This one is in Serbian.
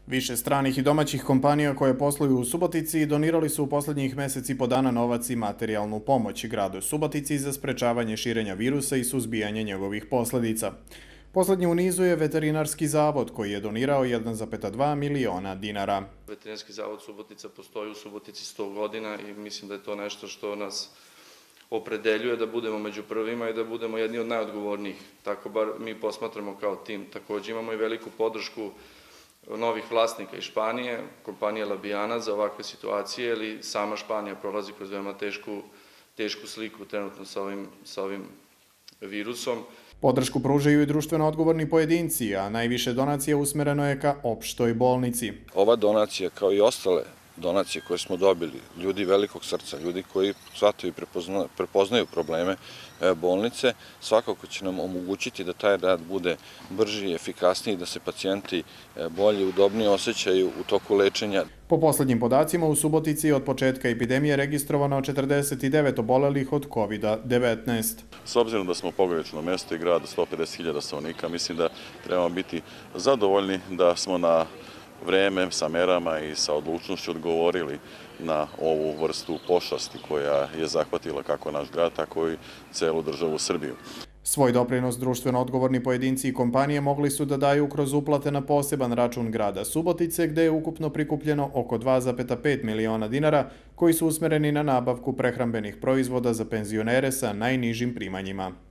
Više stranih i domaćih kompanija koje posluju u Subotici donirali su u posljednjih mjeseci i po dana novac i materijalnu pomoć gradu Subotici za sprečavanje širenja virusa i suzbijanje njegovih posljedica. Posljednji u nizu je Veterinarski zavod koji je donirao 1,2 miliona dinara. Veterinarski zavod Subotica postoji u Subotici 100 godina i mislim da je to nešto što nas opredeljuje da budemo među prvima i da budemo jedni od najodgovornijih. Tako bar mi posmatramo kao tim. Također imamo i veliku podršku novih vlasnika iz Španije, kompanije Labijana za ovakve situacije, ili sama Španija prolazi kroz veoma tešku sliku trenutno sa ovim virusom. Podršku pružaju i društveno odgovorni pojedinci, a najviše donacija usmereno je ka opštoj bolnici. Ova donacija, kao i ostale donacije koje smo dobili, ljudi velikog srca, ljudi koji shvataju i prepoznaju probleme bolnice, svakako će nam omogućiti da taj rad bude brži i efikasniji, da se pacijenti bolje i udobnije osjećaju u toku lečenja. Po posljednjim podacima, u Subotici od početka epidemije registrovano 49 obolelih od COVID-19. S obzirom da smo pogranično mjesto i grad 150.000 stanovnika, mislim da trebamo biti zadovoljni da smo na vreme sa merama i sa odlučnošću odgovorili na ovu vrstu pošasti koja je zahvatila kako naš grad, tako i celu državu Srbiju. Svoj doprinos društveno odgovorni pojedinci i kompanije mogli su da daju kroz uplate na poseban račun grada Subotice, gde je ukupno prikupljeno oko 2,5 miliona dinara, koji su usmereni na nabavku prehrambenih proizvoda za penzionere sa najnižim primanjima.